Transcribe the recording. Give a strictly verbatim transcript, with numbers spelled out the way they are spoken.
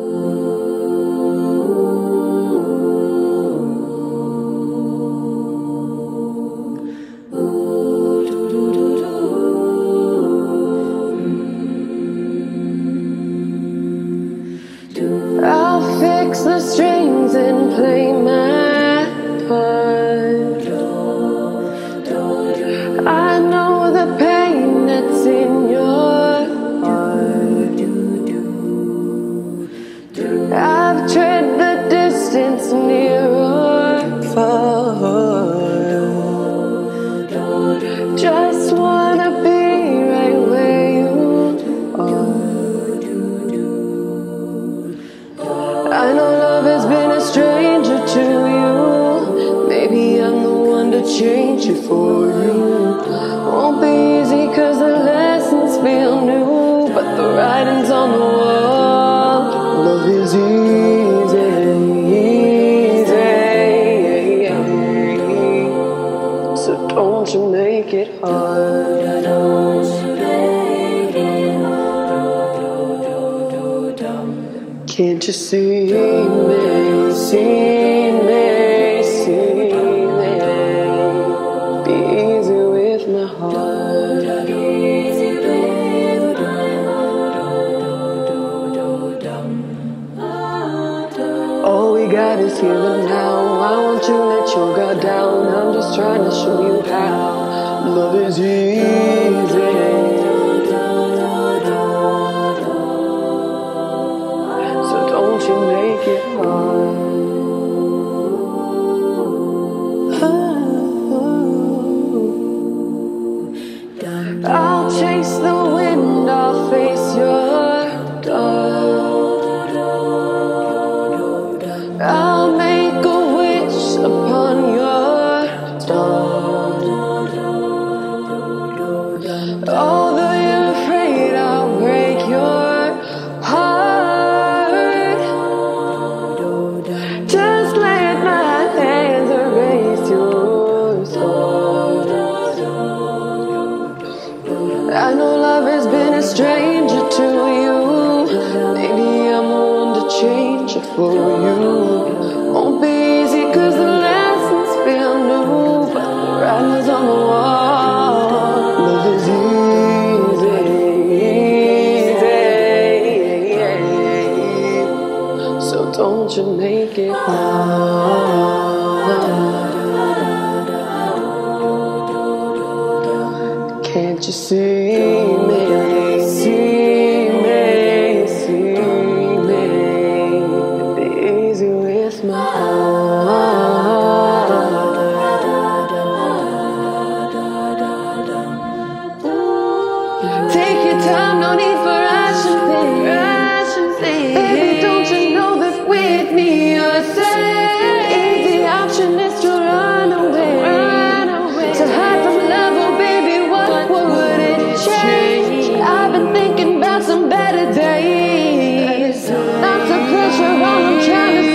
I'll fix the strings and play my part. I know the pain that's in your heart. I've tread the distance near or far. Just wanna be right where you are. I know love has been a stranger to you. Maybe I'm the one to change it for you. Won't be easy cause the lessons feel new, but the writing's on the wall. Love is easy, easy. So don't you make it hard. Can't you see me, see me, see me? Be easy with my heart. All we got is here and now. I want you to let your guard down. I'm just trying to show you how love is easy. Don't you make it hard. Oh. I'll chase the wind, I'll face your dark. I'll make a wish upon your star. Although you're afraid I'll break your heart, just let my hands erase your scars. I know love has been a stranger to you. Maybe I'm the one to change it for you. Won't be easy cause the lessons feel new, but the writing's on the wall. Love is easy, so don't you make it hard. Can't you see me, see me, see me? Be easy with my heart. Take your time, no need for rushing things. Baby, don't you know that with me you're safe? Easy option is to run away, to hide from love. Oh baby, what would it change? I've been thinking about some better days. Not to pressure on, I'm trying to